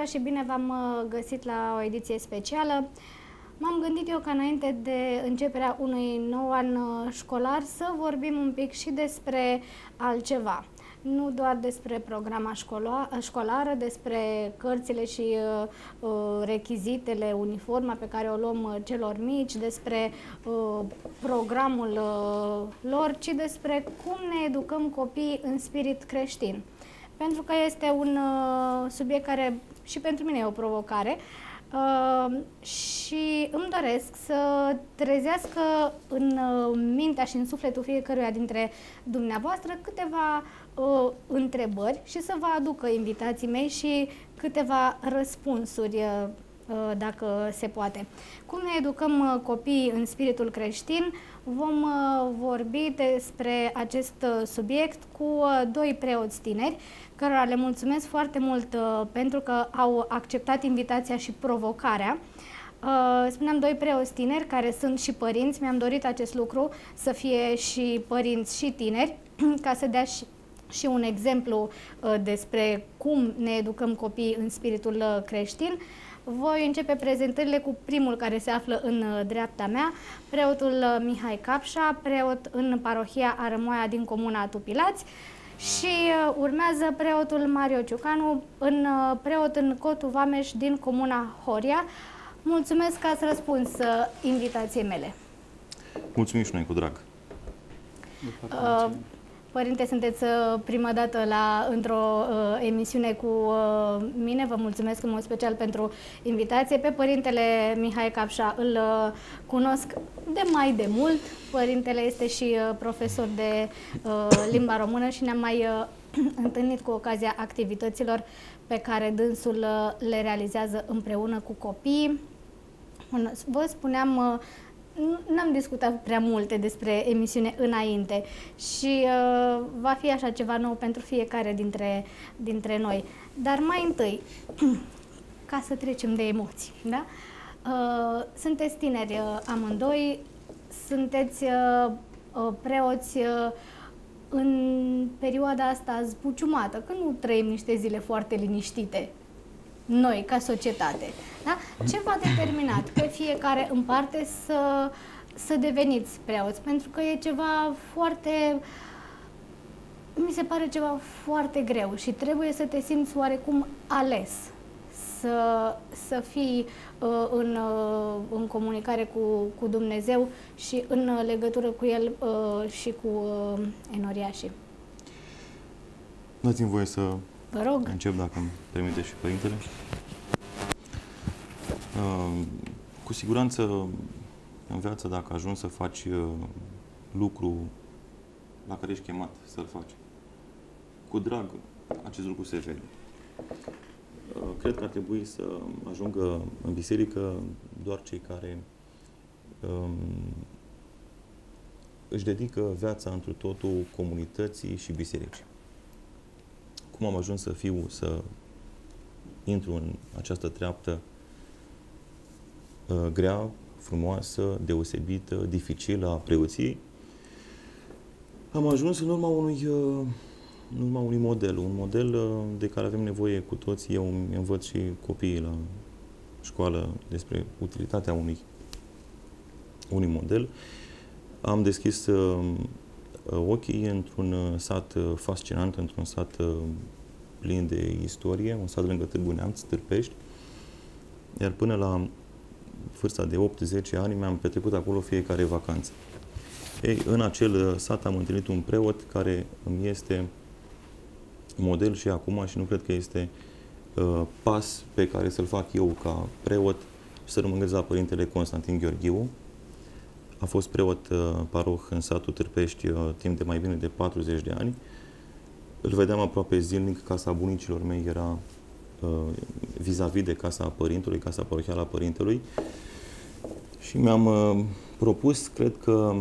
seara și bine v-am găsit la o ediție specială. M-am gândit eu ca înainte de începerea unui nou an școlar să vorbim un pic și despre altceva. Nu doar despre programa școlară, despre cărțile și rechizitele, uniforma pe care o luăm celor mici, despre programul lor, ci despre cum ne educăm copiii în spirit creștin. Pentru că este un subiect care și pentru mine e o provocare și îmi doresc să trezească în mintea și în sufletul fiecăruia dintre dumneavoastră câteva întrebări și să vă aducă invitații mei și câteva răspunsuri, dacă se poate. Cum ne educăm copiii în spiritul creștin? Vom vorbi despre acest subiect cu doi preoți tineri, cărora le mulțumesc foarte mult pentru că au acceptat invitația și provocarea. Spuneam, doi preoți tineri care sunt și părinți. Mi-am dorit acest lucru, să fie și părinți și tineri, ca să dea și un exemplu despre cum ne educăm copiii în spiritul creștin. Voi începe prezentările cu primul care se află în dreapta mea, preotul Mihai Capșa, preot în parohia Arămoaia din comuna Tupilați, și urmează preotul Mario Ciucanu, preot în Cotu Vameș din comuna Horia. Mulțumesc că ați răspuns invitației mele. Mulțumim și noi cu drag. Părinte, sunteți prima dată într-o emisiune cu mine. Vă mulțumesc în mod special pentru invitație. Pe părintele Mihai Capșa îl cunosc de mai de mult. Părintele este și profesor de limba română și ne-am mai întâlnit cu ocazia activităților pe care dânsul le realizează împreună cu copiii. Vă spuneam, n-am discutat prea multe despre emisiune înainte și va fi așa ceva nou pentru fiecare dintre noi. Dar mai întâi, ca să trecem de emoții, da? Sunteți tineri amândoi, sunteți preoți în perioada asta zbuciumată, că nu trăim niște zile foarte liniștite noi, ca societate. Da? Ce v-a determinat pe fiecare în parte să deveniți preoți? Pentru că e ceva foarte, mi se pare ceva foarte greu și trebuie să te simți oarecum ales, să fii în comunicare cu Dumnezeu și în legătură cu El și cu enoriașii. Dați-mi voie să vă rog. Încep, dacă îmi permite și părintele. Cu siguranță, în viață, dacă ajungi să faci lucru la care ești chemat să-l faci, cu drag, acest lucru se vede. Cred că ar trebui să ajungă în biserică doar cei care își dedică viața întru totul comunității și bisericii. Cum am ajuns să intru în această treaptă grea, frumoasă, deosebită, dificilă a preoției? Am ajuns în urma unui model, un model de care avem nevoie cu toții. Eu îmi învăț și copiii la școală despre utilitatea unui model. Am deschis ochii într-un sat fascinant, într-un sat plin de istorie, un sat lângă Târgu Neamț, Târpești, iar până la vârsta de 8-10 ani mi-am petrecut acolo fiecare vacanță. Ei, în acel sat am întâlnit un preot care îmi este model și acum și nu cred că este pas pe care să-l fac eu ca preot, să rămânghez la Părintele Constantin Gheorghiu. A fost preot paroh în satul Târpești timp de mai bine de 40 de ani. Îl vedeam aproape zilnic. Casa bunicilor mei era vis-a-vis de casa părintelui, casa parohială a părintelui. Și mi-am propus, cred că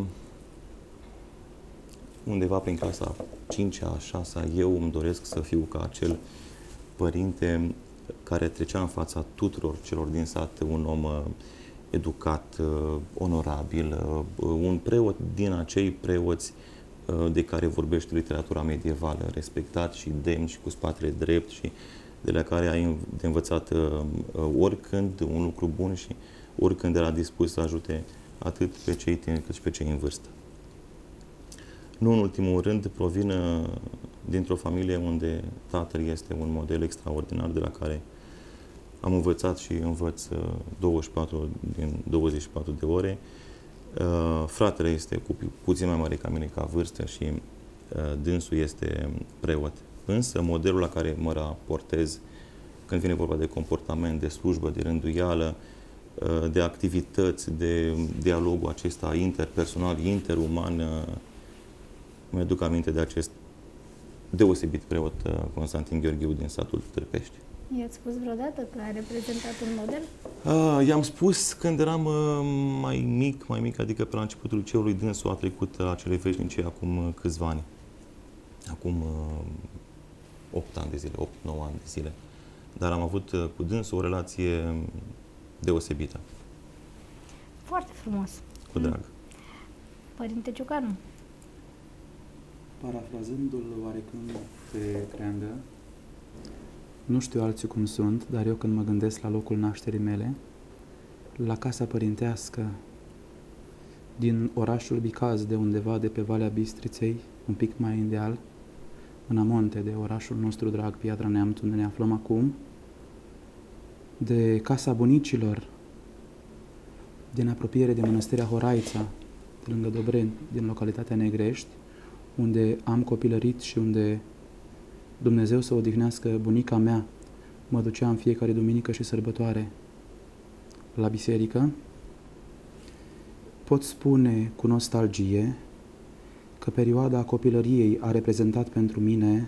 undeva prin clasa 5-a, 6-a, eu îmi doresc să fiu ca acel părinte care trecea în fața tuturor celor din sat, un om educat, onorabil, un preot din acei preoți de care vorbește literatura medievală, respectat și demn și cu spatele drept și de la care ai de învățat oricând un lucru bun și oricând era dispus să ajute atât pe cei tineri cât și pe cei în vârstă. Nu în ultimul rând, provin dintr-o familie unde tatăl este un model extraordinar de la care am învățat și învăț 24 din 24 de ore. Fratele este puțin mai mare ca mine ca vârstă și dânsul este preot. Însă modelul la care mă raportez când vine vorba de comportament, de slujbă, de rânduială, de activități, de dialogul acesta interpersonal, interuman, mi-aduc aminte de acest deosebit preot Constantin Gheorghiu din satul Târpești. I-ați spus vreodată că a reprezentat un model? I-am spus când eram mai mic, adică pe la începutul liceului, dânsul a trecut la cele veșnice acum câțiva ani. Acum 8 ani de zile, 8-9 ani de zile. Dar am avut cu dânsul o relație deosebită. Foarte frumos. Cu drag. Părinte Ciucanu. Parafrazându-l oarecum pe Creangă, nu știu alții cum sunt, dar eu când mă gândesc la locul nașterii mele, la casa părintească din orașul Bicaz, de undeva de pe Valea Bistriței, un pic mai în deal, în amonte de orașul nostru drag, Piatra Neamț, unde ne aflăm acum, de casa bunicilor, din apropiere de Mănăstirea Horaița, de lângă Dobreni, din localitatea Negrești, unde am copilărit și unde Dumnezeu să odihnească bunica mea, mă ducea în fiecare duminică și sărbătoare la biserică, pot spune cu nostalgie că perioada copilăriei a reprezentat pentru mine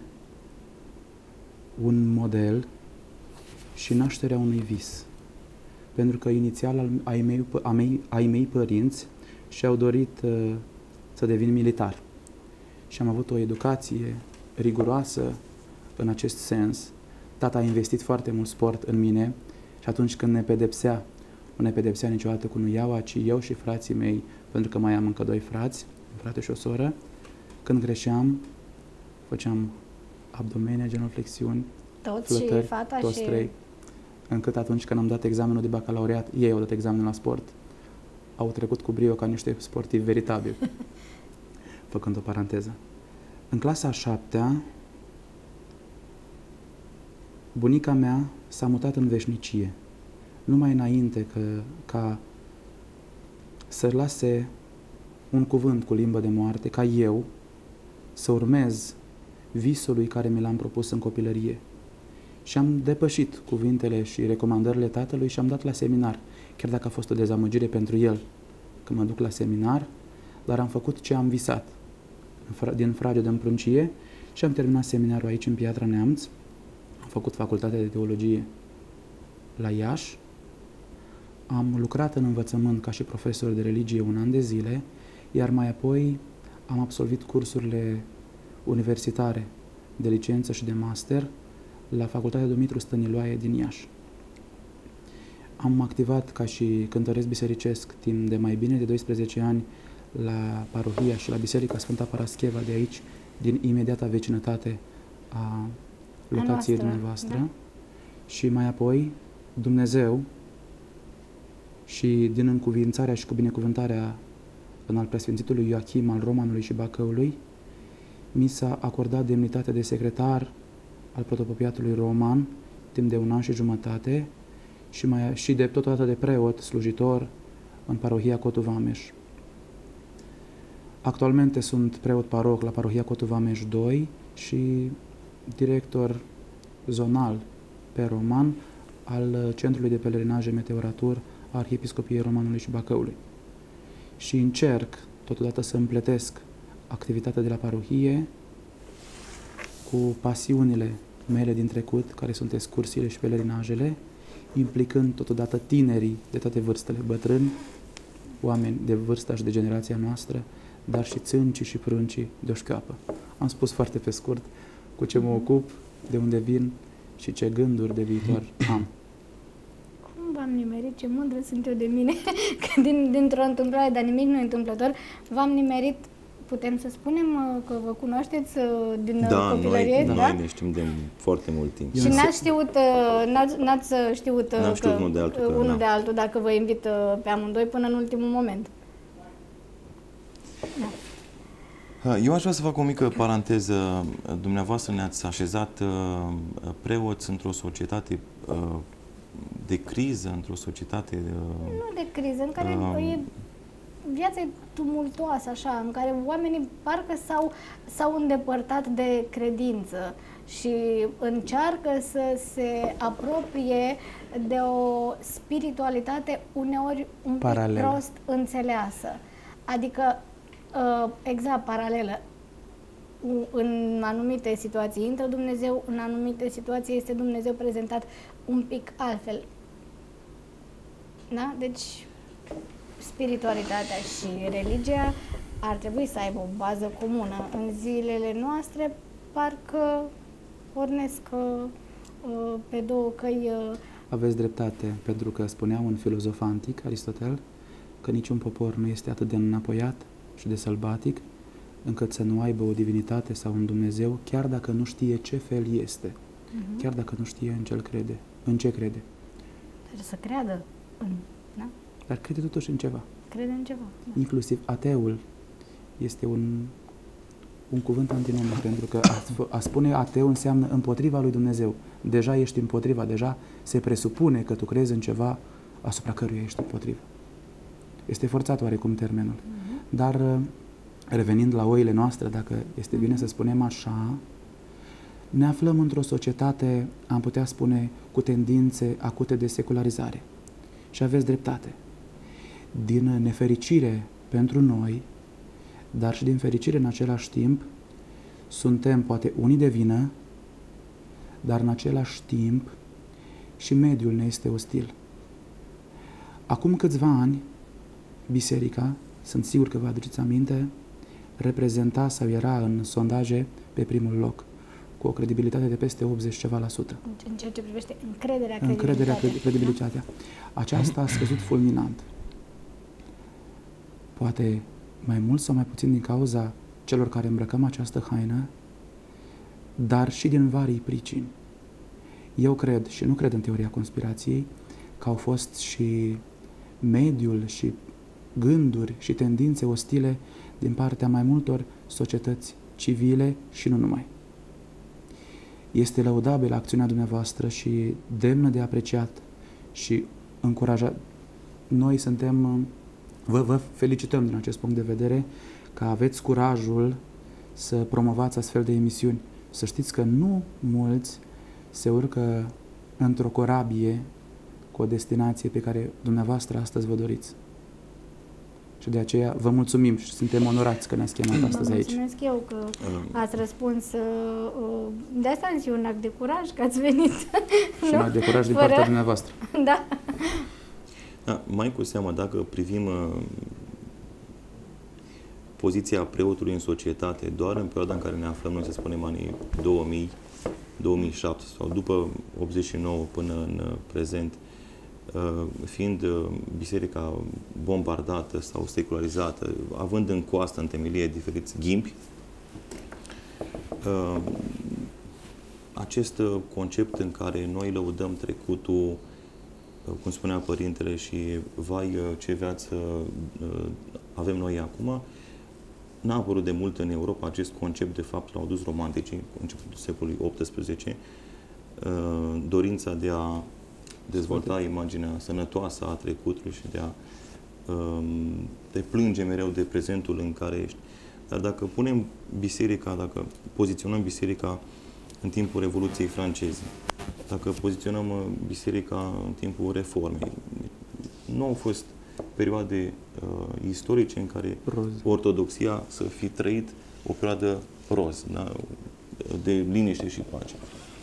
un model și nașterea unui vis. Pentru că inițial ai mei părinți și-au dorit să devin militar. Și am avut o educație riguroasă în acest sens. Tata a investit foarte mult sport în mine și atunci când ne pedepsea, nu ne pedepsea niciodată cu nuiaua, ci eu și frații mei, pentru că mai am încă 2 frați, un frate și o soră, când greșeam, făceam abdomene, genuflexiuni, Toți flătări, și fata toți și... 3. Încât atunci când am dat examenul de bacalaureat, ei au dat examenul la sport, au trecut cu brio ca niște sportivi veritabili. Făcând o paranteză. În clasa a 7-a, bunica mea s-a mutat în veșnicie. Numai înainte ca să lase un cuvânt cu limbă de moarte, ca eu să urmez visului care mi l-am propus în copilărie. Și am depășit cuvintele și recomandările tatălui și am dat la seminar, chiar dacă a fost o dezamăgire pentru el că mă duc la seminar, dar am făcut ce am visat din Frage de Împruncie și am terminat seminarul aici în Piatra Neamț. Am făcut facultatea de teologie la Iași. Am lucrat în învățământ ca și profesor de religie 1 an de zile, iar mai apoi am absolvit cursurile universitare de licență și de master la Facultatea Dumitru Stăniloae din Iași. Am activat ca și cântăresc bisericesc timp de mai bine de 12 ani la parohia și la Biserica Sfânta Parascheva de aici, din imediata vecinătate a locației dumneavoastră. Da. Și mai apoi Dumnezeu și din încuvințarea și cu binecuvântarea în al preasfințitului Ioachim al Romanului și Bacăului, mi s-a acordat demnitatea de secretar al protopopiatului roman timp de 1 an și jumătate și de totodată de preot slujitor în parohia Cotu Vameș. Actualmente sunt preot paroh la parohia Cotu Vameș 2 și director zonal pe roman al Centrului de Pelerinaje Meteoratur a Arhiepiscopiei Romanului și Bacăului. Și încerc totodată să împletesc activitatea de la parohie cu pasiunile mele din trecut, care sunt excursiile și pelerinajele, implicând totodată tinerii de toate vârstele, bătrâni, oameni de vârsta și de generația noastră, dar și țâncii și pruncii de o șcapă. Am spus foarte pe scurt cu ce mă ocup, de unde vin și ce gânduri de viitor am. Cum v-am nimerit? Ce mândră sunt eu de mine, că dintr-o întâmplare, dar nimic nu e întâmplător, v-am nimerit putem să spunem că vă cunoașteți din Da, copilărie, da? noi ne știm de foarte mult timp. Și n-ați știut, n-ați știut, N-am știut unul de altul, dacă vă invit pe amândoi până în ultimul moment. Da. Eu aș vrea să fac o mică paranteză. Dumneavoastră ne-ați așezat preoți într-o societate de criză, într-o societate... Nu de criză, în care viața e tumultoasă, așa, în care oamenii parcă s-au îndepărtat de credință și încearcă să se apropie de o spiritualitate uneori un pic prost înțeleasă. Adică, exact, paralelă. În anumite situații intră Dumnezeu, în anumite situații este Dumnezeu prezentat un pic altfel. Da? Deci, spiritualitatea și religia ar trebui să aibă o bază comună. În zilele noastre, parcă pornesc pe două căi. Aveți dreptate, pentru că spunea un filozof antic, Aristotel, că niciun popor nu este atât de înapoiat și de sălbatic, încât să nu aibă o divinitate sau un Dumnezeu, chiar dacă nu știe ce fel este, chiar dacă nu știe în ce crede. Dar să creadă da? Dar crede totuși în ceva. Crede în ceva. Da. Inclusiv ateul este un cuvânt antinomic, pentru că a spune ateu înseamnă împotriva lui Dumnezeu. Deja ești împotriva, deja se presupune că tu crezi în ceva asupra căruia ești împotriva. Este forțat oarecum termenul. Dar revenind la oile noastre, dacă este bine să spunem așa, ne aflăm într-o societate, am putea spune, cu tendințe acute de secularizare. Și aveți dreptate. Din nefericire pentru noi, dar și din fericire în același timp, suntem poate unii de vină, dar în același timp și mediul ne este ostil. Acum câțiva ani, biserica, sunt sigur că vă aduceți aminte, reprezenta sau era în sondaje pe primul loc, cu o credibilitate de peste 80 ceva la sută. În ceea ce privește încrederea, credibilitatea. Aceasta a scăzut fulminant. Poate mai mult sau mai puțin din cauza celor care îmbrăcăm această haină, dar și din varii pricini. Eu cred, și nu cred în teoria conspirației, că au fost și mediul și gânduri și tendințe ostile din partea mai multor societăți civile și nu numai. Este lăudabilă acțiunea dumneavoastră și demnă de apreciat și încurajat. Noi suntem, vă felicităm din acest punct de vedere că aveți curajul să promovați astfel de emisiuni. Să știți că nu mulți se urcă într-o corabie cu o destinație pe care dumneavoastră astăzi vă doriți. Și de aceea vă mulțumim și suntem onorați că ne-ați chemat astăzi aici. Mulțumesc eu că ați răspuns. De asta am zis un act de curaj că ați venit. Și un act de curaj din partea dumneavoastră. Da. Da, mai cu seamă, dacă privim poziția preotului în societate, doar în perioada în care ne aflăm, noi să spunem anii 2000, 2007 sau după 89 până în prezent, fiind biserica bombardată sau secularizată, având în coastă, în temelie, diferiți ghimpi, acest concept în care noi lăudăm trecutul, cum spunea Părintele, și vai ce viață avem noi acum, n-a apărut de mult în Europa. Acest concept, de fapt, l-au dus romanticii, începutul secolului XVIII, dorința de a dezvolta imaginea sănătoasă a trecutului și de a te plânge mereu de prezentul în care ești. Dar dacă punem biserica, dacă poziționăm biserica în timpul Revoluției franceze, dacă poziționăm biserica în timpul Reformei, nu au fost perioade istorice în care ortodoxia să fi trăit o perioadă roz, da? De liniște și pace.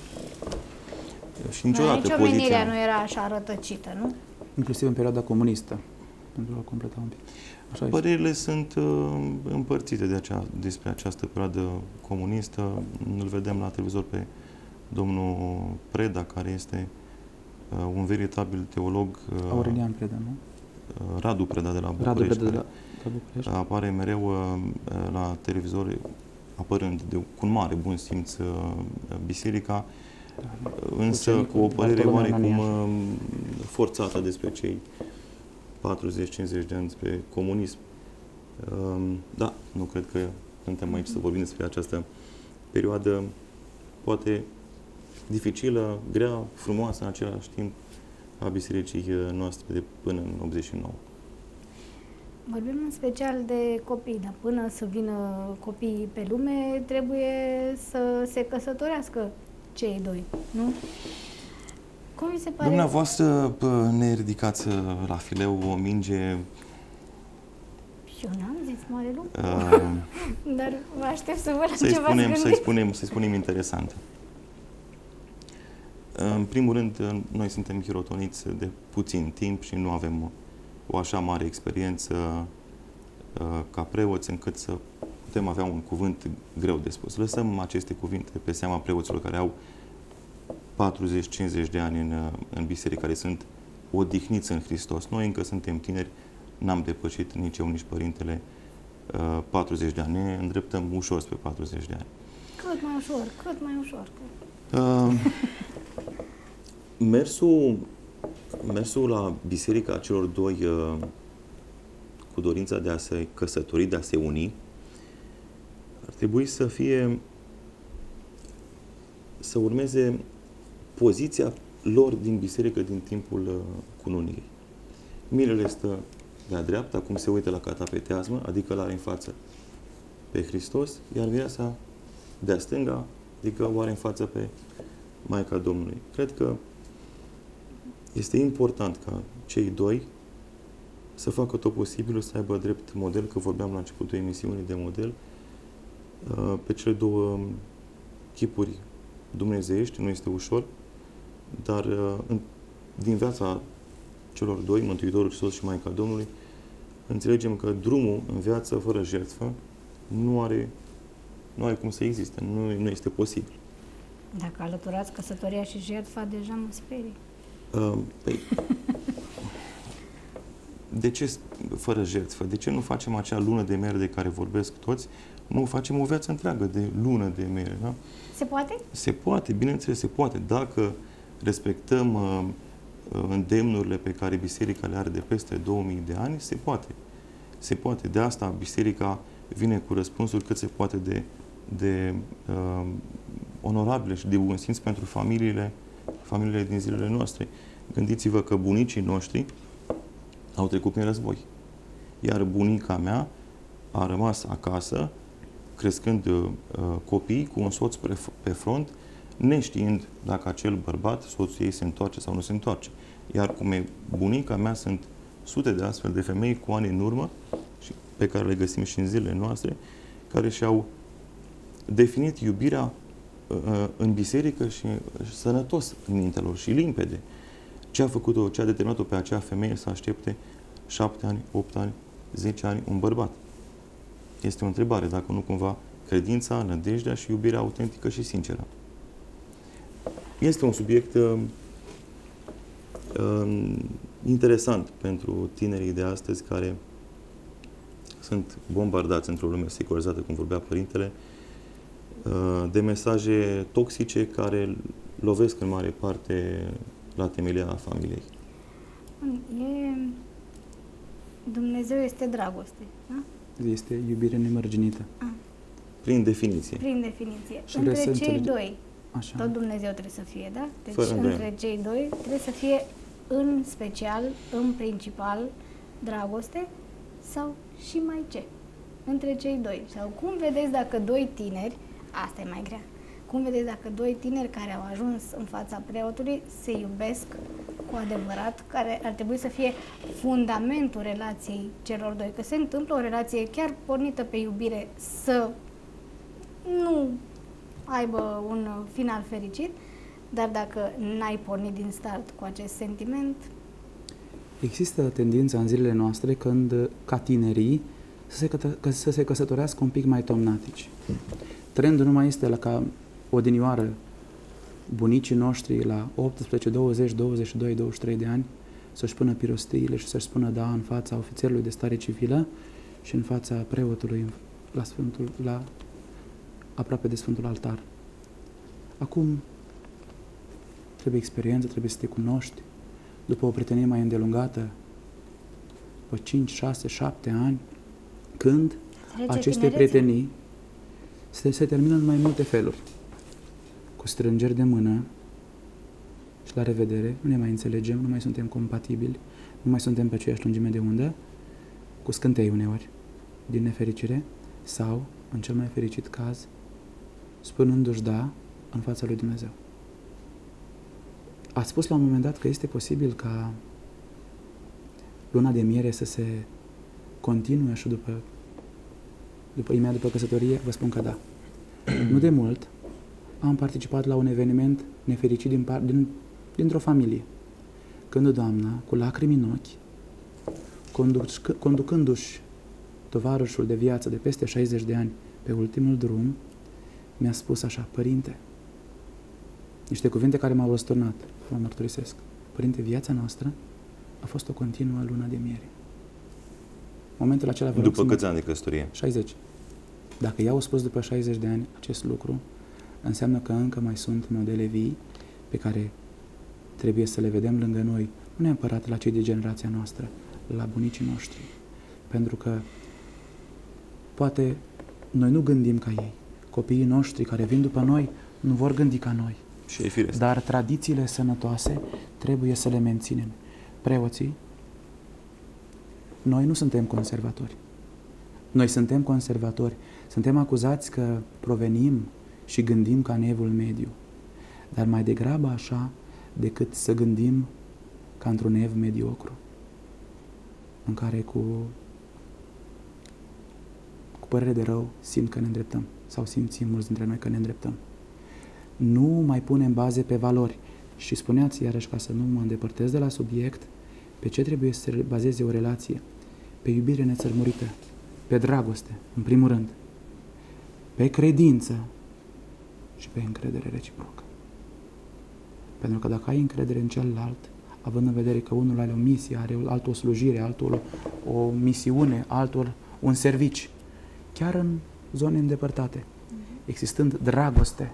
Și niciodată nici omenirea nu era așa rătăcită, nu? Inclusiv în perioada comunistă, pentru a completa un pic. Așa părerile sunt împărțite despre această perioadă comunistă. Îl vedem la televizor pe domnul Preda, care este un veritabil teolog. Aurelian Preda, nu? Radu Preda de la București. Radu Preda de la București. Apare mereu la televizor, apărând cu un mare bun simț biserica, însă cu o părere oarecum forțată despre cei 40-50 de ani despre comunism. Da, nu cred că suntem aici să vorbim despre această perioadă poate dificilă, grea, frumoasă în același timp a bisericii noastre de până în 89. Vorbim în special de copii, dar până să vină copiii pe lume, trebuie să se căsătorească cei doi, nu? Cum vi se pare? Dumneavoastră ne ridicați la fileu o minge... Eu n-am zis mare lucru, dar mă aștept să văd să-i spunem interesant. În primul rând, noi suntem hirotoniți de puțin timp și nu avem o așa mare experiență ca preoți încât să putem avea un cuvânt greu de spus. Lăsăm aceste cuvinte pe seama preoților care au 40-50 de ani în biserică, care sunt odihniți în Hristos. Noi încă suntem tineri, n-am depășit nici eu, nici părintele 40 de ani. Ne îndreptăm ușor spre 40 de ani. Cât mai ușor, cât mai ușor. Mersul la biserica celor doi cu dorința de a se căsători, de a se uni, ar trebui să urmeze poziția lor din biserică din timpul cununiei. Mirele stă de-a dreapta, cum se uită la catapeteazmă, adică l-are în față pe Hristos, iar mireasa de-a stânga, adică o are în față pe Maica Domnului. Cred că este important ca cei doi să facă tot posibilul să aibă drept model, că vorbeam la începutul emisiunii de model, pe cele două chipuri dumnezeiești, nu este ușor, dar din viața celor doi, Mântuitorul Hristos și Maica Domnului, înțelegem că drumul în viață fără jertfă nu are cum să existe, nu este posibil. Dacă alăturați căsătoria și jertfa, deja mă sperii. De ce fără jertfă? De ce nu facem acea lună de mere de care vorbesc toți? Nu facem o viață întreagă de lună de mere, da? Se poate? Se poate, bineînțeles, se poate. Dacă respectăm îndemnurile pe care biserica le are de peste 2000 de ani, se poate. Se poate. De asta biserica vine cu răspunsuri cât se poate de onorabile și de bun simț pentru familiile din zilele noastre. Gândiți-vă că bunicii noștri au trecut prin război. Iar bunica mea a rămas acasă, crescând copii cu un soț pe front, neștiind dacă acel bărbat, soțul ei, se întoarce sau nu se întoarce. Iar cum e bunica mea, sunt sute de astfel de femei cu ani în urmă, și pe care le găsim și în zilele noastre, care și-au definit iubirea în biserică și sănătos în mintea lor și limpede. Ce a determinat-o pe acea femeie să aștepte 7 ani, 8 ani, 10 ani un bărbat? Este o întrebare, dacă nu cumva credința, nădejdea și iubirea autentică și sinceră. Este un subiect interesant pentru tinerii de astăzi care sunt bombardați într-o lume secularizată, cum vorbea Părintele, de mesaje toxice care lovesc în mare parte la temelia familiei. Dumnezeu este dragoste, da? Este iubire nemărginită. Prin definiție. Prin definiție. Și între cei doi, așa, tot Dumnezeu trebuie să fie, da? Deci fără între cei doi trebuie să fie în special, în principal, dragoste sau și mai ce? Între cei doi. Sau cum vedeți dacă doi tineri, asta e mai grea, cum vedeți dacă doi tineri care au ajuns în fața preotului se iubesc cu adevărat, care ar trebui să fie fundamentul relației celor doi, că se întâmplă o relație chiar pornită pe iubire să nu aibă un final fericit, dar dacă n-ai pornit din start cu acest sentiment... Există tendința în zilele noastre ca tinerii să se căsătorească un pic mai tomnatici. Trendul nu mai este ca odinioară bunicii noștri la 18, 20, 22, 23 de ani să-și pună pirostiile și să-și spună da în fața ofițerului de stare civilă și în fața preotului aproape de Sfântul Altar. Acum trebuie experiență, trebuie să te cunoști. După o prietenie mai îndelungată, după 5, 6, 7 ani, când aceste prietenii se termină în mai multe feluri. Cu strângeri de mână și la revedere, nu ne mai înțelegem, nu mai suntem compatibili, nu mai suntem pe aceeași lungime de undă, cu scântei uneori, din nefericire, sau, în cel mai fericit caz, spunându-și da în fața lui Dumnezeu. Ați spus la un moment dat că este posibil ca luna de miere să se continue și imediat după căsătorie? Vă spun că da. Nu de mult am participat la un eveniment nefericit dintr-o familie, când doamna, cu lacrimi în ochi, conducându-și tovarășul de viață de peste 60 de ani pe ultimul drum, mi-a spus așa: părinte, niște cuvinte care m-au răsturnat, mă mărturisesc. Părinte, viața noastră a fost o continuă lună de miere. Momentul acela vă rog. După câți ani de căsătorie? 60. Dacă i-au spus după 60 de ani acest lucru, înseamnă că încă mai sunt modele vii pe care trebuie să le vedem lângă noi, nu neapărat la cei de generația noastră, la bunicii noștri. Pentru că poate noi nu gândim ca ei. Copiii noștri care vin după noi nu vor gândi ca noi. Și e firesc. Dar tradițiile sănătoase trebuie să le menținem. Preoții, noi nu suntem conservatori. Noi suntem conservatori. Suntem acuzați că provenim și gândim ca în Evul Mediu. Dar mai degrabă așa decât să gândim ca într-un ev mediocru, în care cu părere de rău simt că ne îndreptăm, sau simțim mulți dintre noi că ne îndreptăm. Nu mai punem baze pe valori. Și spuneați, iarăși, ca să nu mă îndepărtez de la subiect, pe ce trebuie să se bazeze o relație? Pe iubire nețărmurită, pe dragoste, în primul rând, pe credință și pe încredere reciprocă. Pentru că dacă ai încredere în celălalt, având în vedere că unul are o misie, are altul o slujire, altul o misiune, altul un servici, chiar în zone îndepărtate, existând dragoste,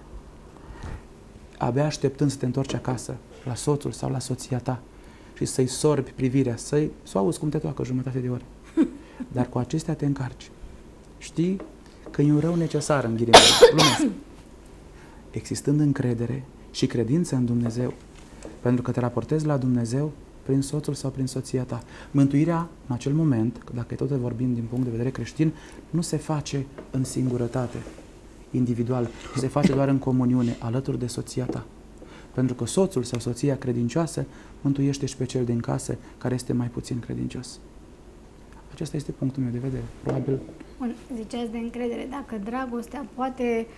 abia așteptând să te întorci acasă, la soțul sau la soția ta și să-i sorbi privirea, să o auzi cum te toacă jumătate de oră. Dar cu acestea te încarci. Știi că e un rău necesar în ghilimele. Glumesc. Existând încredere și credință în Dumnezeu, pentru că te raportezi la Dumnezeu prin soțul sau prin soția ta. Mântuirea, în acel moment, dacă tot vorbim din punct de vedere creștin, nu se face în singurătate, individual, se face doar în comuniune, alături de soția ta. Pentru că soțul sau soția credincioasă mântuiește și pe cel din casă care este mai puțin credincios. Acesta este punctul meu de vedere. Probabil. Bun, ziceați de încredere. Dacă dragostea poate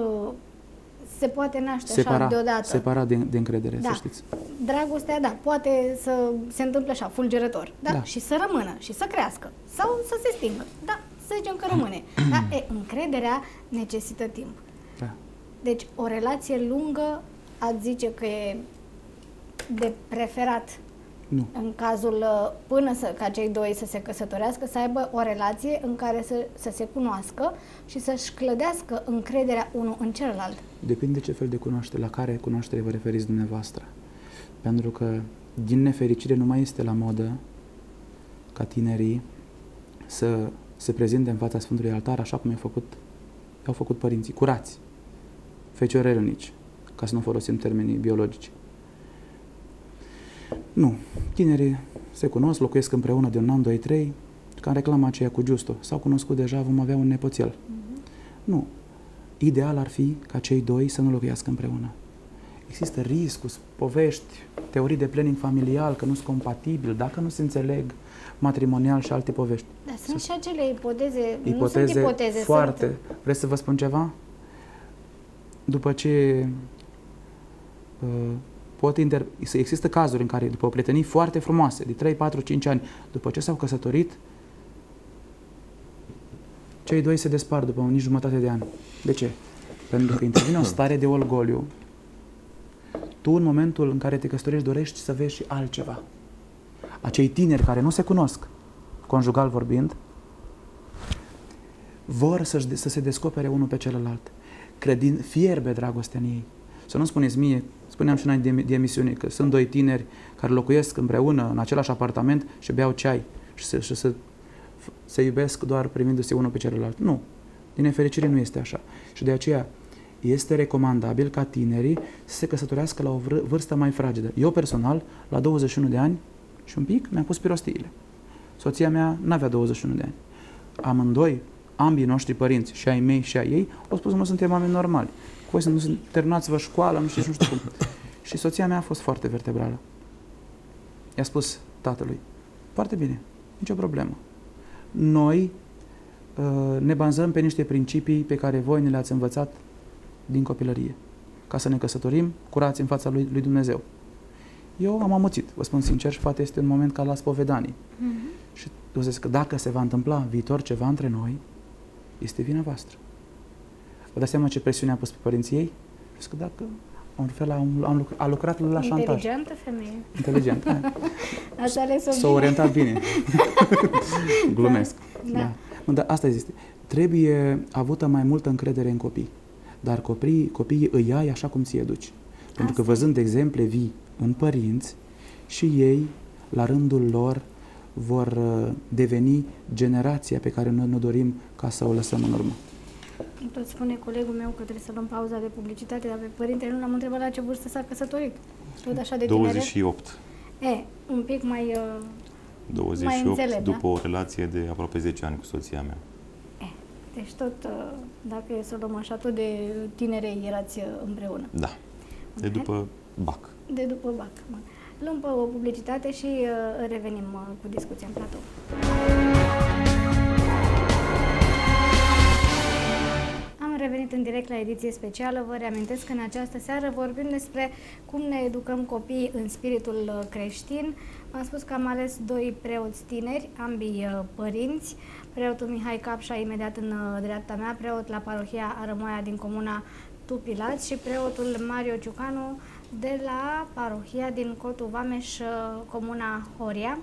se poate naște așa deodată. Separat de încredere, da. Să știți. Dragostea, da, poate să se întâmple așa, fulgerător, da? Da. Și să rămână, și să crească, sau să se stingă, da? Să zicem că rămâne. Da? Încrederea necesită timp. Da. Deci, o relație lungă, ați zice că e de preferat. Nu. În cazul, până ca cei doi să se căsătorească, să aibă o relație în care să se cunoască și să-și clădească încrederea unul în celălalt. Depinde ce fel de cunoaștere, la care cunoaștere vă referiți dumneavoastră. Pentru că, din nefericire, nu mai este la modă ca tinerii să se prezinte în fața Sfântului Altar așa cum au făcut părinții, curați, feciorelnici, ca să nu folosim termenii biologici. Nu. Tinerii se cunosc, locuiesc împreună de un an, 2, 3, ca în reclama aceea cu Giusto. S-au cunoscut deja, vom avea un nepoțel. Nu. Ideal ar fi ca cei doi să nu locuiască împreună. Există riscuri, povești, teorii de planning familial, că nu sunt compatibili, dacă nu se înțeleg matrimonial și alte povești. Dar sunt și acele ipoteze, nu sunt ipoteze, foarte. Sunt... Vreți să vă spun ceva? După ce există cazuri în care, după o prietenii foarte frumoase, de 3, 4, 5 ani, după ce s-au căsătorit, cei doi se despart după nici jumătate de an. De ce? Pentru că intervine o stare de orgoliu. Tu, în momentul în care te căsătorești, dorești să vezi și altceva. acei tineri care nu se cunosc, conjugal vorbind, vor să se descopere unul pe celălalt. Fierbe dragostea în ei. Să nu spuneți mie, spuneam și înainte de emisiune, că sunt doi tineri care locuiesc împreună în același apartament și beau ceai și se iubesc doar privindu-se unul pe celălalt. Nu. Din nefericire nu este așa. Și de aceea este recomandabil ca tinerii să se căsătorească la o vârstă mai fragedă. Eu personal, la 21 de ani și un pic, mi-am pus pirostiile. Soția mea n-avea 21 de ani. Amândoi, ambii noștri părinți, și ai mei și ai ei, au spus că nu suntem oameni normali. Voi să nu terminați-vă școala, nu știu cum. Și soția mea a fost foarte vertebrală. I-a spus tatălui, foarte bine, nicio problemă. Noi ne bazăm pe niște principii pe care voi ne le-ați învățat din copilărie, ca să ne căsătorim curați în fața lui Dumnezeu. Eu am amuțit, vă spun sincer, și poate este un moment ca la spovedanii. Și eu zic că dacă se va întâmpla în viitor ceva între noi, este vina voastră. Vă dați seama ce presiune a pus pe părinții ei? Zic că dacă a lucrat la șantaj. Inteligentă femeie. Inteligentă. Așa ales-o S-a orientat bine. Glumesc. Da. Dar asta este. Trebuie avută mai multă încredere în copii. Dar copiii îi ai așa cum ți-i educi. Pentru că văzând exemple vii în părinți, și ei, la rândul lor, vor deveni generația pe care noi ne dorim ca să o lăsăm în urmă. Tot spune colegul meu că trebuie să luăm pauza de publicitate, dar pe părintele nu l-am întrebat la ce vârstă s-a căsătorit. Tot așa de tinere? 28. Un pic mai 28 mai înțeleg, după o relație de aproape 10 ani cu soția mea. Deci tot, dacă e să luăm așa, tot de tinere erați împreună. Da. De după BAC. De după BAC. Luăm pe o publicitate și revenim cu discuția în platou. Am revenit în direct la ediție specială. Vă reamintesc că în această seară vorbim despre cum ne educăm copiii în spiritul creștin. Am spus că am ales doi preoți tineri, ambii părinți. Preotul Mihai Capșa, imediat în dreapta mea, preot la parohia Arămoaia din comuna Tupilați, și preotul Mario Ciucanu de la parohia din Cotul Vameș, comuna Horia.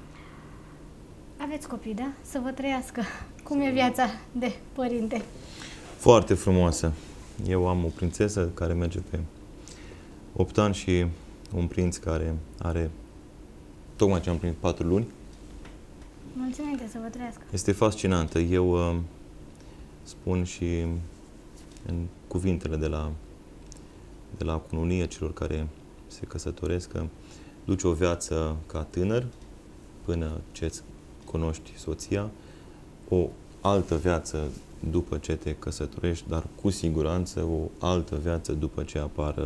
Aveți copii, da? Să vă trăiască. Cum e viața de părinte? Foarte frumoasă. Eu am o prințesă care merge pe 8 ani și un prinț care are tocmai ce am împlinit 4 luni. Mulțumim, să vă trăiască. Este fascinantă. Eu spun și în cuvintele de la cununie celor care se căsătoresc că duci o viață ca tânăr până ce îți cunoști soția, o altă viață după ce te căsătorești, dar cu siguranță o altă viață după ce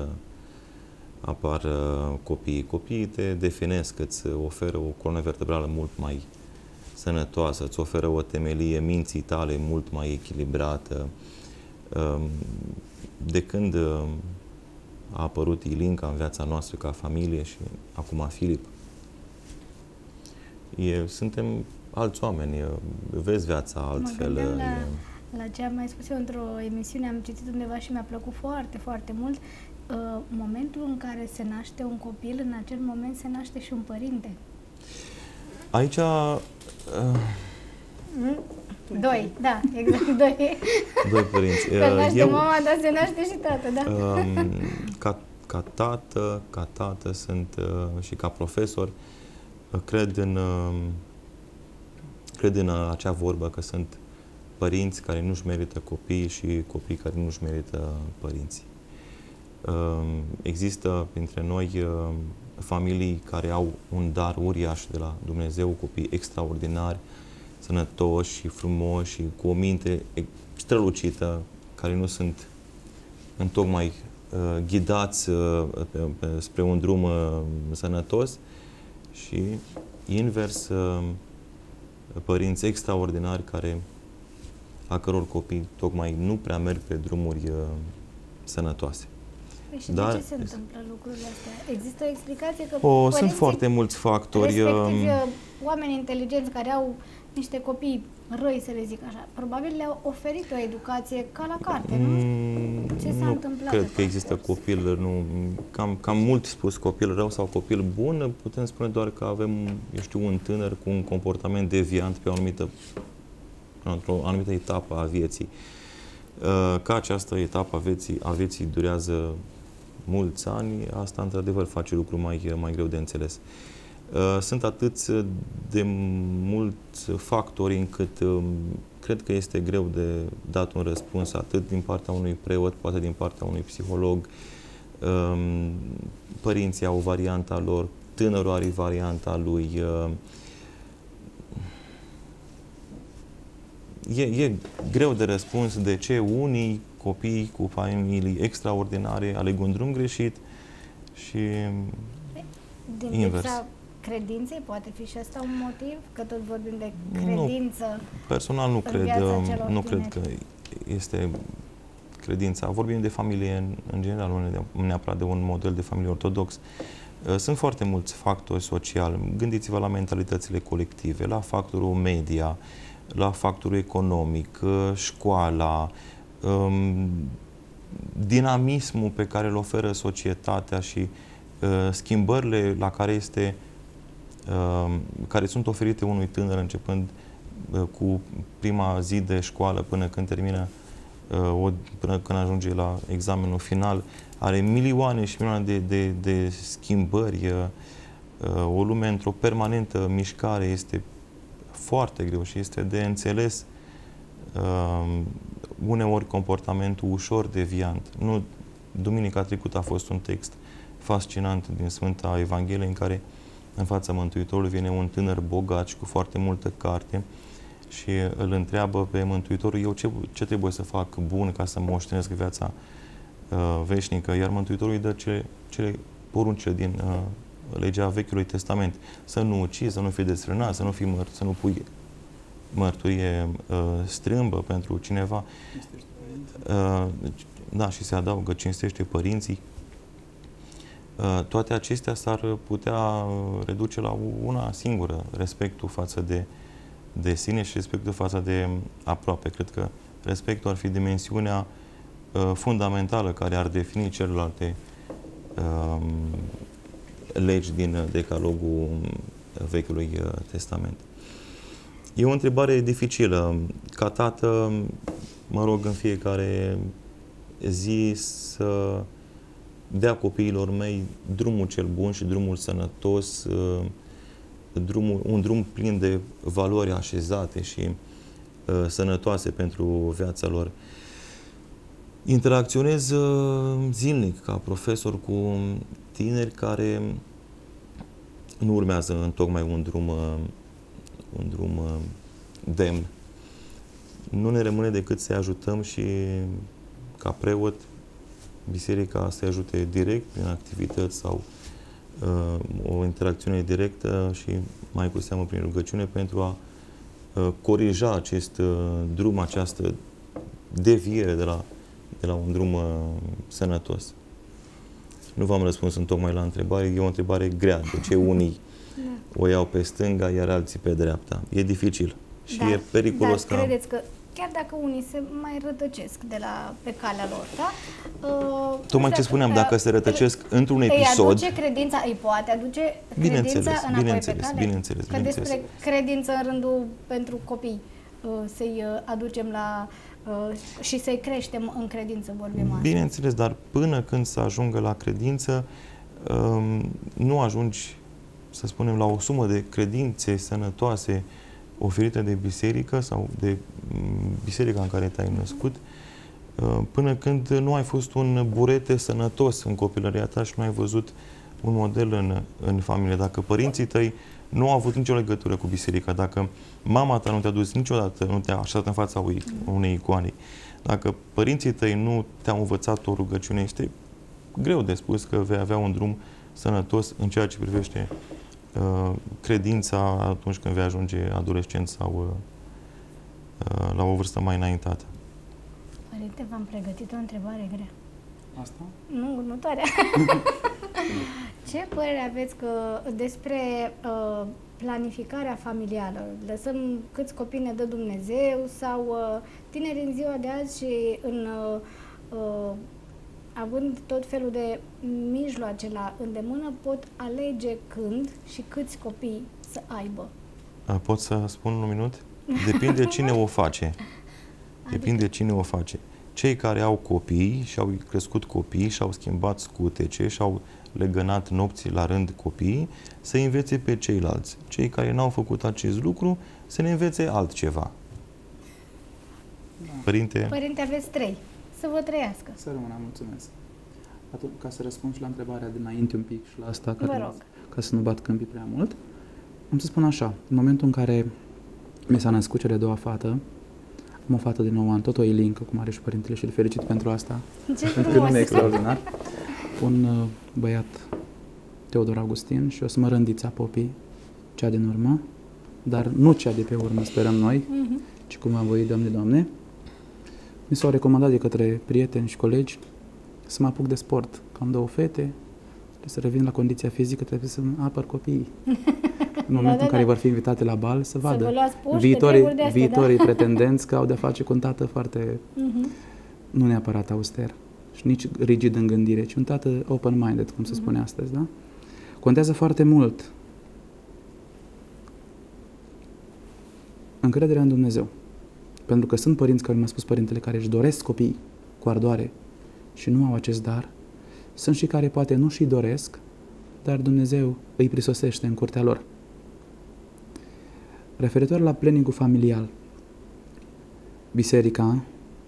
apar copiii. Copiii te definesc, îți oferă o coloană vertebrală mult mai sănătoasă, îți oferă o temelie minții tale mult mai echilibrată. De când a apărut Ilinca în viața noastră ca familie și acum Filip, suntem alți oameni, vezi viața altfel. Mă gândeam la ce am mai spus eu într-o emisiune, am citit undeva și mi-a plăcut foarte, foarte mult. Momentul în care se naște un copil, în acel moment se naște și un părinte. Aici... Doi, da, exact, doi. Doi părinți. Că naște mama, dar se naște și tată, da. Ca tată sunt și ca profesor, cred în acea vorbă că sunt părinți care nu-și merită copii și copii care nu-și merită părinții. Există printre noi familii care au un dar uriaș de la Dumnezeu, copii extraordinari, sănătoși și frumoși și cu o minte strălucită, care nu sunt întocmai ghidați spre un drum sănătos, și invers părinți extraordinari a căror copii tocmai nu prea merg pe drumuri sănătoase. Păi și Dar de ce se întâmplă lucrurile astea? Există o explicație că sunt părinții, foarte mulți factori. respectiv oameni inteligenți care au niște copii răi, să le zic așa, probabil le-au oferit o educație ca la carte, nu? Ce s-a Nu întâmplat? cred că există copil, nu, cam mult spus copil rău sau copil bun, putem spune doar că avem, eu știu, un tânăr cu un comportament deviant pe într-o anumită etapă a vieții. Că această etapă a vieții durează mulți ani, asta într-adevăr face lucrul mai greu de înțeles. Sunt atât de mulți factori încât cred că este greu de dat un răspuns atât din partea unui preot, poate din partea unui psiholog. Părinții au varianta lor, tânărul are varianta lui. E greu de răspuns de ce unii copii cu familii extraordinare aleg un drum greșit și Din invers. lipsa credinței poate fi și asta un motiv? Că tot vorbim de credință. Personal nu cred că este credința. Vorbim de familie în general, nu neapărat de un model de familie ortodox. Sunt foarte mulți factori sociali. Gândiți-vă la mentalitățile colective, la factorul media, la factorul economic, școala, dinamismul pe care îl oferă societatea și schimbările la care sunt oferite unui tânăr începând cu prima zi de școală până când termină, până când ajunge la examenul final, are milioane și milioane de schimbări, o lume într-o permanentă mișcare, este foarte greu și este de înțeles uneori comportamentul ușor deviant. Duminica trecută a fost un text fascinant din Sfânta Evanghelie în care în fața Mântuitorului vine un tânăr bogat și cu foarte multă carte și îl întreabă pe Mântuitorul: eu ce trebuie să fac bun ca să moștenesc viața veșnică? Iar Mântuitorul îi dă cele poruncile din legea Vechiului Testament. Să nu ucizi, să nu fii desfrânat, să nu pui mărturie strâmbă pentru cineva. Da, și se adaugă: cinstește părinții. Toate acestea s-ar putea reduce la una singură: respectul față de sine și respectul față de aproape. Cred că respectul ar fi dimensiunea fundamentală care ar defini celelalte legi din decalogul Vechiului Testament. E o întrebare dificilă. Ca tată, mă rog în fiecare zi să dea copiilor mei drumul cel bun și drumul sănătos, un drum plin de valori așezate și sănătoase pentru viața lor. Interacționez zilnic ca profesor cu tineri care nu urmează întocmai un drum demn. Nu ne rămâne decât să-i ajutăm și ca preot biserica să-i ajute direct prin activități sau o interacțiune directă și mai cu seamă prin rugăciune pentru a corija acest drum, această deviere de la un drum sănătos. Nu v-am răspuns întocmai la întrebare. E o întrebare grea. De ce unii o iau pe stânga, iar alții pe dreapta? E dificil. Și e periculos dar credeți că chiar dacă unii se mai rătăcesc pe calea lor, da? Tocmai ce spuneam, dacă se rătăcesc într-un episod... Îi aduce credința, îi poate aduce credința înapoi pe cale? Bineînțeles. Că despre credință în rândul pentru copii să-i aducem și să-i creștem în credință, vorbim asta. Bineînțeles, dar până când să ajungă la credință, nu ajungi, să spunem, la o sumă de credințe sănătoase oferite de biserică sau de biserica în care te-ai născut, până când nu ai fost un burete sănătos în copilăria ta și nu ai văzut un model în familie. Dacă părinții tăi nu au avut nicio legătură cu biserica, dacă mama ta nu te-a dus niciodată, nu te-a așezat în fața unei icoane, dacă părinții tăi nu te-au învățat o rugăciune, este greu de spus că vei avea un drum sănătos în ceea ce privește credința atunci când vei ajunge adolescent sau la o vârstă mai înaintată. Părinte, v-am pregătit o întrebare grea. Asta? Nu, următoarea. Ce părere aveți despre planificarea familială? Lăsăm câți copii ne dă Dumnezeu sau tineri în ziua de azi și având tot felul de mijloace la îndemână, pot alege când și câți copii să aibă? Pot să spun un minut? Depinde cine o face. Depinde cine o face. Cei care au copii și-au crescut copii și-au schimbat scutece și-au legănat nopții la rând copiii, să învețe pe ceilalți. Cei care n-au făcut acest lucru, să ne învețe altceva. Da. Părinte? Părinte, aveți 3. Să vă trăiască. Să rămână, mulțumesc. Atunci, ca să răspund și la întrebarea dinainte un pic și la asta, ca să nu bat câmpii prea mult, am să spun așa, în momentul în care mi s-a născut cea de doua fată, am o fată de 9 ani, tot o Ilincă, cum are și părintele, și îl felicit pentru asta. Pentru că nu e extraordinar. Un băiat, Teodor Augustin, și o să mă Rândița Popii, cea din urmă, dar nu cea de pe urmă, sperăm noi, ci cum a voit, Doamne. Mi s-au recomandat de către prieteni și colegi să mă apuc de sport. Că am 2 fete, trebuie să revin la condiția fizică, trebuie să apăr copiii. În momentul în care vor fi invitate la bal, să vadă viitorii pretendenți că au de-a face cu un tată foarte, nu neapărat auster și nici rigid în gândire, ci un tată open-minded, cum se spune astăzi, da? Contează foarte mult încrederea în Dumnezeu. Pentru că sunt părinți, care mi-a spus părintele, care își doresc copii cu ardoare și nu au acest dar. Sunt și care poate nu și doresc, dar Dumnezeu îi prisosește în curtea lor. Referitor la planning-ul familial, Biserica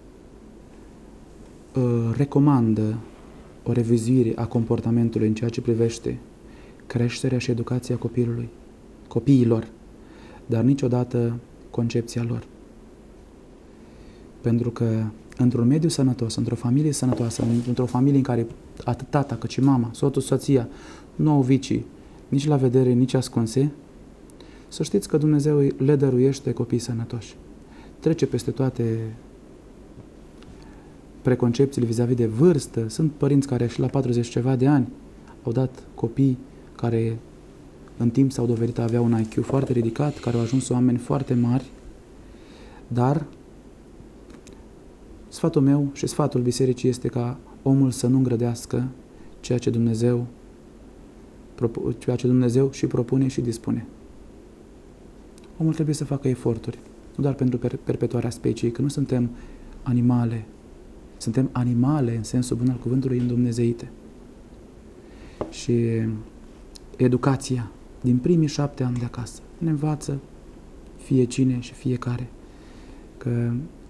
recomandă o revizuire a comportamentului în ceea ce privește creșterea și educația copiilor, dar niciodată concepția lor. Pentru că într-un mediu sănătos, într-o familie sănătoasă, într-o familie în care atât tata cât și mama, soțul, soția, nu au vicii, nici la vedere, nici ascunse, să știți că Dumnezeu le dăruiește copii sănătoși. Trece peste toate preconcepțiile vis-a-vis de vârstă. Sunt părinți care și la 40 ceva de ani au dat copii care în timp s-au dovedit a avea un IQ foarte ridicat, care au ajuns oameni foarte mari, dar sfatul meu și sfatul bisericii este ca omul să nu îngrădească ceea ce Dumnezeu și propune și dispune. Omul trebuie să facă eforturi, nu doar pentru perpetuarea speciei, că nu suntem animale. Suntem animale în sensul bun al cuvântului îndumnezeite. Și educația din primii 7 ani de acasă ne învață fie cine și fiecare că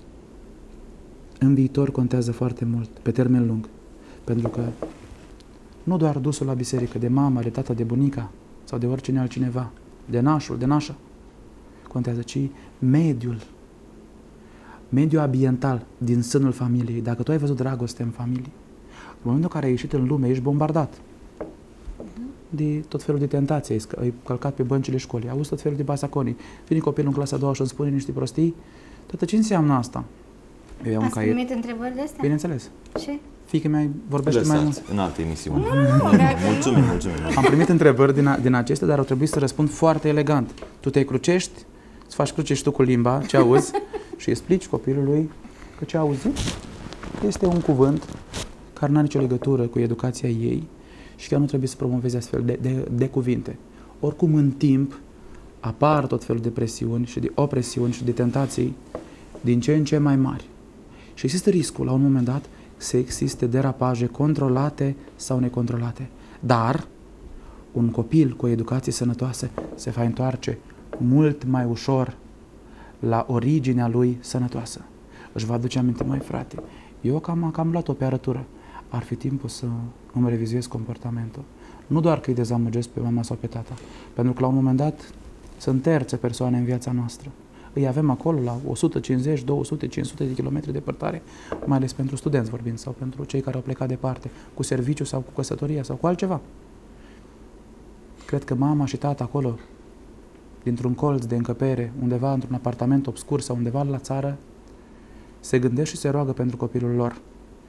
în viitor contează foarte mult, pe termen lung. Pentru că nu doar dusul la biserică de mama, de tata, de bunica sau de oricine altcineva, de nașul, de nașa, contează, ci mediul ambiental din sânul familiei. Dacă tu ai văzut dragoste în familie, în momentul în care ai ieșit în lume, ești bombardat de tot felul de tentații, ai călcat pe băncile școlii, auzi tot felul de basaconii, vine copilul în clasa a doua și îmi spune niște prostii, tată, ce înseamnă asta? Ați primit întrebări de astea? Bineînțeles. Ce? Fiica mea vorbește mai mult. În alte emisiuni. Mulțumim. Am primit întrebări din acestea, dar au trebuit să răspund foarte elegant. Tu te crucești, îți faci cruce și tu cu limba, ce auzi, și explici copilului că ce auzi este un cuvânt care nu are nicio legătură cu educația ei și că nu trebuie să promoveze astfel de cuvinte. Oricum, în timp, apar tot felul de presiuni și de opresiuni și de tentații din ce în ce mai mari. Și există riscul, la un moment dat, să existe derapaje controlate sau necontrolate. Dar un copil cu o educație sănătoasă se va întoarce mult mai ușor la originea lui sănătoasă. Își va aduce aminte, mai frate, eu cam luat-o pe arătură. Ar fi timpul să îmi revizuiesc comportamentul. Nu doar că îi dezamăgesc pe mama sau pe tata, pentru că la un moment dat sunt terțe persoane în viața noastră. Îi avem acolo la 150, 200, 500 de kilometri departare, mai ales pentru studenți vorbind sau pentru cei care au plecat departe, cu serviciu sau cu căsătoria sau cu altceva. Cred că mama și tata acolo, dintr-un colț de încăpere, undeva într-un apartament obscur sau undeva la țară, se gândesc și se roagă pentru copilul lor.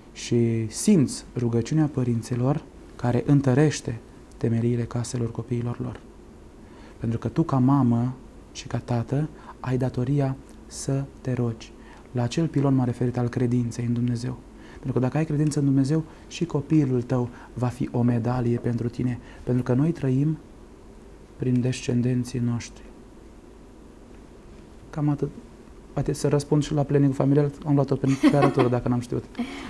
și simți rugăciunea părinților care întărește temeliile caselor copiilor lor. Pentru că tu, ca mamă și ca tată, ai datoria să te rogi. La acel pilon m-a referit al credinței în Dumnezeu. Pentru că dacă ai credință în Dumnezeu, și copilul tău va fi o medalie pentru tine. Pentru că noi trăim prin descendenții noștri. Cam atât. Poate să răspund și la planning familial, am luat-o pe arătură dacă n-am știut.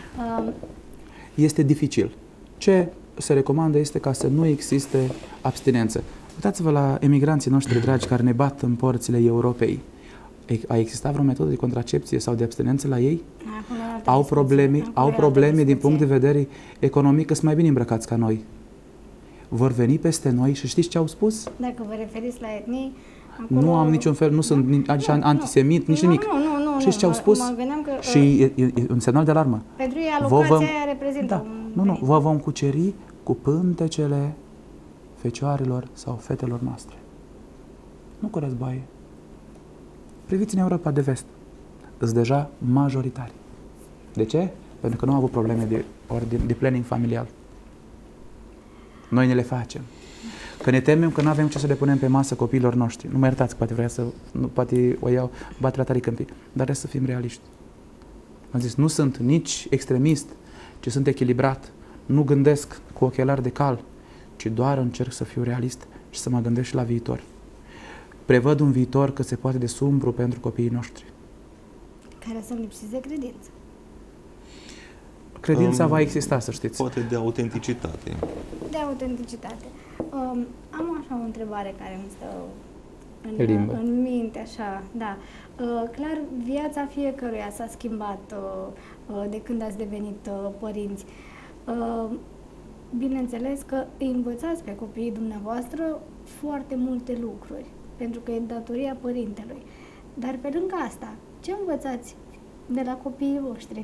Este dificil. Ce se recomandă este ca să nu existe abstinență. Uitați-vă la emigranții noștri dragi care ne bat în porțile Europei. A existat vreo metodă de contracepție sau de abstinență la ei? Au probleme din punct de vedere economic, că sunt mai bine îmbrăcați ca noi. Vor veni peste noi și știți ce au spus? Dacă vă referiți la etnii, acolo... Nu am niciun fel, nu sunt nici antisemit, nici nimic. Știți ce au spus? Și e un semnal de alarmă. Pentru ei alocația aia reprezintă un... vă vom cuceri cu pântecele fecioarelor sau fetelor noastre. Nu cu războaie. Priviți în Europa de vest. Sunt deja majoritari. De ce? Pentru că nu au avut probleme de planning familial. Noi ne le facem. Că ne temem că nu avem ce să le punem pe masă copiilor noștri. Nu mă iertați, poate o iau baterea tare câmpii, dar trebuie să fim realiști. Am zis, nu sunt nici extremist, ci sunt echilibrat. Nu gândesc cu ochelari de cal, ci doar încerc să fiu realist și să mă gândesc și la viitor. Prevăd un viitor cât se poate de sumbru pentru copiii noștri. Care sunt lipsiți de credință. Credința va exista, să știți. Poate de autenticitate. De autenticitate. Am așa o întrebare care îmi stă în minte, așa, da. Clar, viața fiecăruia s-a schimbat de când ați devenit părinți. Bineînțeles că îi învățați pe copiii dumneavoastră foarte multe lucruri, pentru că e datoria părintelui. Dar pe lângă asta, ce învățați de la copiii voștri?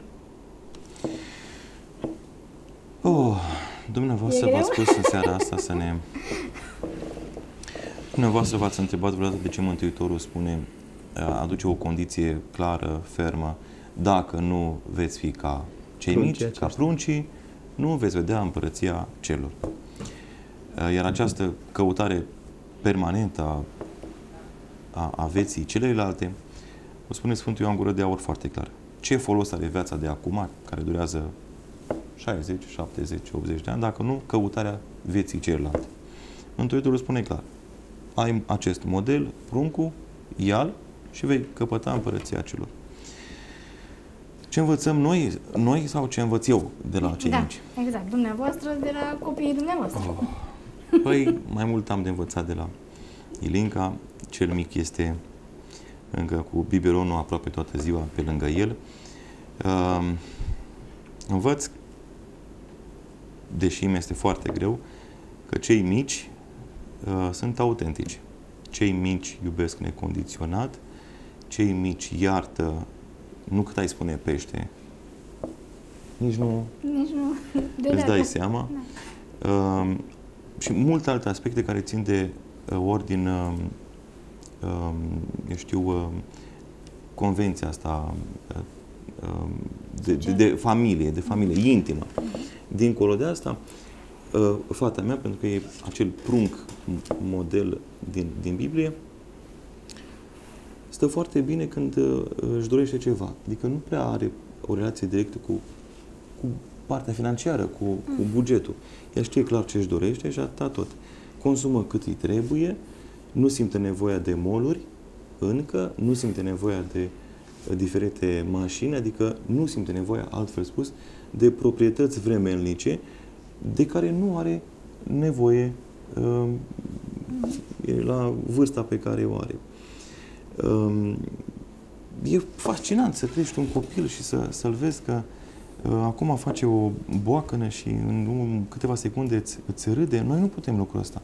Dumneavoastră v-ați spus în seara asta să ne... Dumneavoastră v-ați întrebat vreodată de ce Mântuitorul spune, aduce o condiție clară, fermă, dacă nu veți fi ca cei mici, ca pruncii, nu veți vedea împărăția celor. Iar această căutare permanentă a vieții celelalte, o spune Sfântul Ioan Gură de Aur foarte clar. Ce folos are viața de acum, care durează 60, 70, 80 de ani, dacă nu căutarea vieții celelalte? Mântuitorul spune clar, ai acest model, pruncul, ia-l și vei căpăta împărăția celor. Ce învățăm noi sau ce învăț eu de la cei mici? Exact, dumneavoastră de la copiii dumneavoastră. Păi, mai mult am de învățat de la Ilinca, cel mic este încă cu biberonul aproape toată ziua pe lângă el. Învăț, deși mi este foarte greu, că cei mici sunt autentici. Cei mici iubesc necondiționat, cei mici iartă, nu cât ai spune pește, nici nu îți dai seama. Și multe alte aspecte care țin de ordin, eu știu, convenția asta de familie intimă. Dincolo de asta, fata mea, pentru că e acel prunc model din Biblie, stă foarte bine când își dorește ceva. Adică nu prea are o relație directă cu partea financiară, cu bugetul. Ea știe clar ce își dorește și atâta tot. Consumă cât îi trebuie, nu simte nevoia de moluri încă, nu simte nevoia de diferite mașini, adică nu simte nevoia, altfel spus, de proprietăți vremelnice de care nu are nevoie la vârsta pe care o are. E fascinant să crești un copil și să-l vezi că acum face o boacănă și în câteva secunde îți râde. Noi nu putem lucrul ăsta.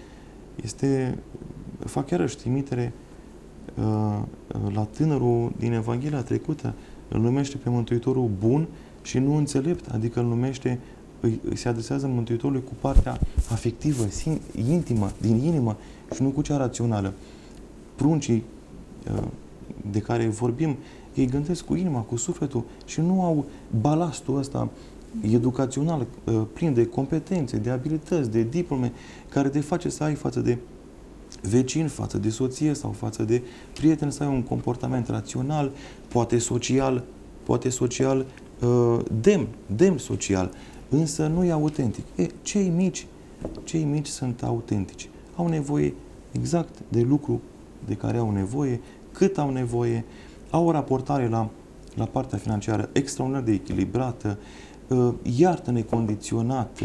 Fac iarăși trimitere la tânărul din Evanghelia trecută. Îl numește pe Mântuitorul bun și nu înțelept, adică îl numește, îi se adresează Mântuitorului cu partea afectivă, intimă, din inimă și nu cu cea rațională. Pruncii de care vorbim, ei gândesc cu inima, cu sufletul și nu au balastul ăsta educațional plin de competențe, de abilități, de diplome, care te face să ai față de vecin, față de soție sau față de prieten, să ai un comportament rațional, poate social, demn social, însă nu e autentic. Cei mici sunt autentici. Au nevoie exact de lucru de care au nevoie, cât au nevoie, au o raportare la partea financiară extraordinar de echilibrată, iartă necondiționat.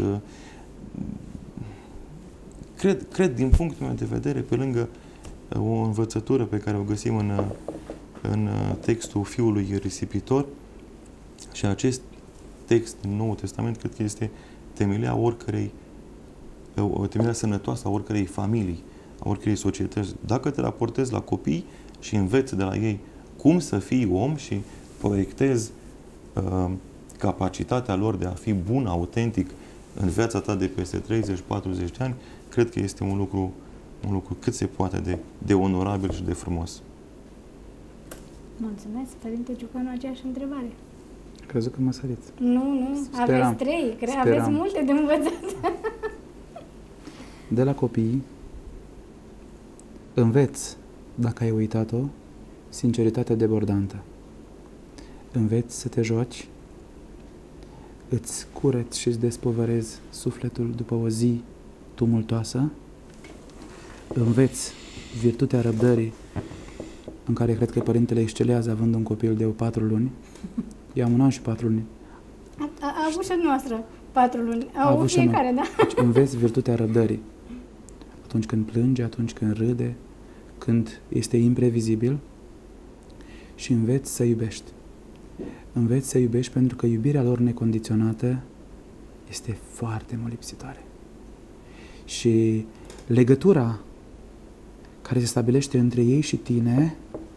Cred, din punctul meu de vedere, pe lângă o învățătură pe care o găsim în textul Fiului Risipitor, și acest text din Noul Testament cred că este temelia o temelia sănătoasă a oricărei familii, a oricărei societăți. Dacă te raportezi la copii și înveți de la ei cum să fii om și proiectezi capacitatea lor de a fi bun, autentic în viața ta de peste 30-40 de ani, cred că este un lucru cât se poate de onorabil și de frumos. Mulțumesc, Părinte Ciucanu, aceeași întrebare. Crezut că mă săriți. Nu, aveți 3, aveți multe de învățat. De la copii înveți, dacă ai uitat-o, sinceritatea debordantă. Înveți să te joci, îți cureți și îți despovărezi sufletul după o zi tumultoasă, înveți virtutea răbdării, în care cred că părintele excelează având un copil de 4 luni. Eu am 1 an și 4 luni. A avut și noastră 4 luni. A avut fiecare, da? Deci înveți virtutea răbdării. Atunci când plânge, atunci când râde, când este imprevizibil, și înveți să iubești. Înveți să iubești pentru că iubirea lor necondiționată este foarte molipsitoare. Și legătura care se stabilește între ei și tine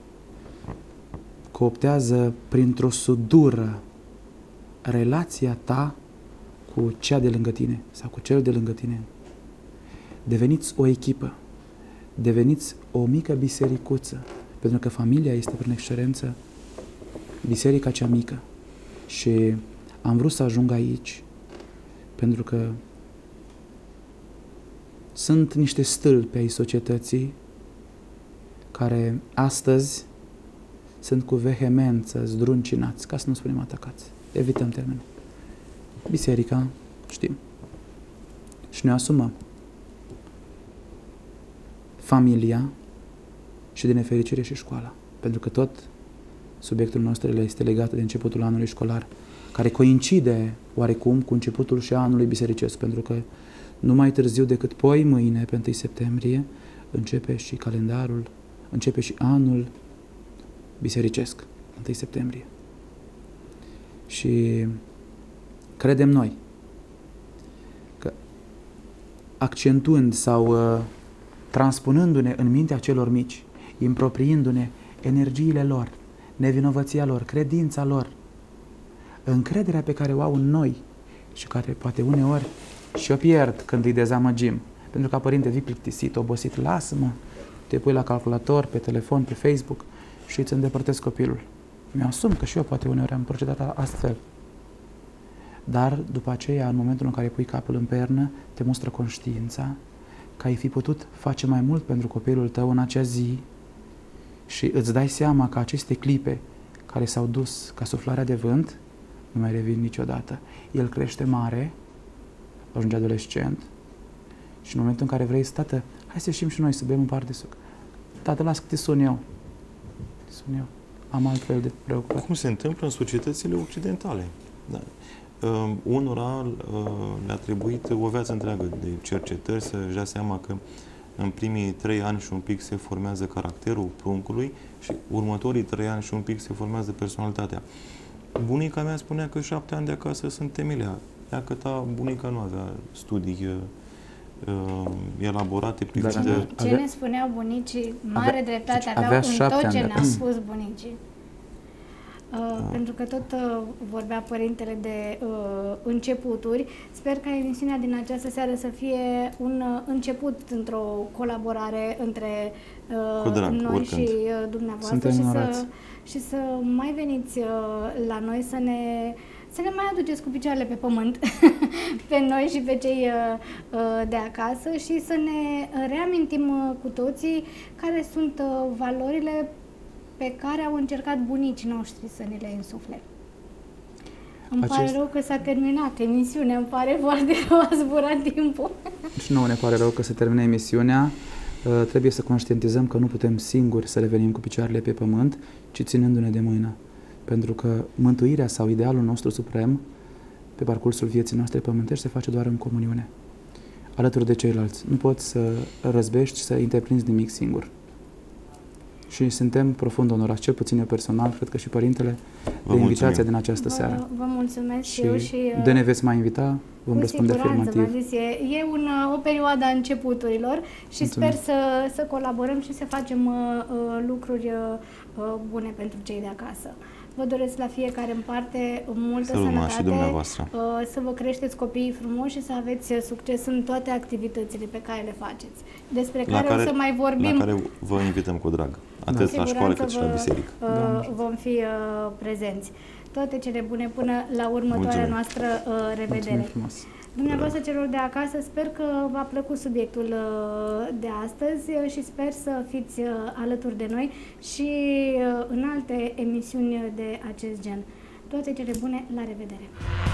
cooptează printr-o sudură relația ta cu cea de lângă tine sau cu cel de lângă tine. Deveniți o echipă, deveniți o mică bisericuță, pentru că familia este prin excelență biserica cea mică. Și am vrut să ajung aici pentru că sunt niște stâlpi ai societății care astăzi sunt cu vehemență zdruncinați, ca să nu spunem atacați. Evităm termenul. Biserica, știm. Și ne asumăm. Familia și, de nefericire, și școala. Pentru că tot subiectul nostru este legat de începutul anului școlar, care coincide oarecum cu începutul și anului bisericesc, pentru că nu mai târziu decât mâine, pe 1 septembrie, începe și calendarul, începe și anul bisericesc, 1 septembrie. Și credem noi că accentuând sau transpunându-ne în mintea celor mici, impropriindu-ne energiile lor, nevinovăția lor, credința lor, încrederea pe care o au în noi și care poate uneori și o pierd când îi dezamăgim. Pentru că, părinte, vii plictisit, obosit, lasă-mă, te pui la calculator, pe telefon, pe Facebook și îți îndepărtezi copilul. Mi-asum că și eu poate uneori am procedat astfel. Dar după aceea, în momentul în care pui capul în pernă, te mustră conștiința că ai fi putut face mai mult pentru copilul tău în acea zi și îți dai seama că aceste clipe care s-au dus ca suflarea de vânt nu mai revin niciodată. El crește mare, ajunge adolescent și în momentul în care vrei, tată, hai să ieșim și noi să bem un pahar de suc. Tată, las că te sun eu. Am altfel de preocupări. Cum se întâmplă în societățile occidentale. Da. Unora le-a trebuit o viață întreagă de cercetări să-și dea seama că în primii 3 ani și un pic se formează caracterul pruncului și următorii 3 ani și un pic se formează personalitatea. Bunica mea spunea că 7 ani de acasă sunt temelia. Ea că bunica nu avea studii elaborate privind ce ne spuneau bunicii, mare dreptate aveau în tot ce ne-au spus bunicii. Pentru că tot vorbea părintele de începuturi. Sper ca emisiunea din această seară să fie un început într-o colaborare între noi și dumneavoastră și să mai veniți la noi să ne mai aduceți cu picioarele pe pământ pe noi și pe cei de acasă și să ne reamintim cu toții care sunt valorile pe care au încercat bunicii noștri să ne le însufle. Îmi pare rău că s-a terminat emisiunea, îmi pare foarte rău, a zburat timpul. Și nouă ne pare rău că se termină emisiunea. Trebuie să conștientizăm că nu putem singuri să revenim cu picioarele pe pământ, ci ținându-ne de mână. Pentru că mântuirea sau idealul nostru suprem pe parcursul vieții noastre pământești se face doar în comuniune, alături de ceilalți. Nu poți să răzbești, să întreprinzi nimic singur. Și suntem profund onorați, cel puțin eu personal, cred că și părintele, de invitația din această seară. Vă mulțumesc și eu și... de ne veți mai invita, vom răspunde afirmativ. Zis, e o perioadă a începuturilor și mulțumesc. Sper să colaborăm și să facem lucruri bune pentru cei de acasă. Vă doresc la fiecare în parte multă sănătate, să vă creșteți copiii frumoși și să aveți succes în toate activitățile pe care le faceți, despre care o să mai vorbim. La care vă invităm cu drag, atât la școală cât și la biserică. Vom fi prezenți. Toate cele bune până la următoarea noastră revedere. Dumneavoastră celor de acasă, sper că v-a plăcut subiectul de astăzi și sper să fiți alături de noi și în alte emisiuni de acest gen. Toate cele bune, la revedere!